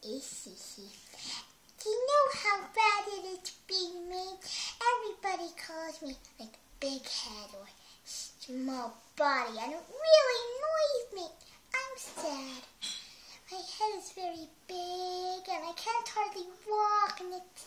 Ishishi. Do you know how bad it is being me? Everybody calls me like big head or small body, and it really annoys me. I'm sad. My head is very big, and I can't hardly walk, and it's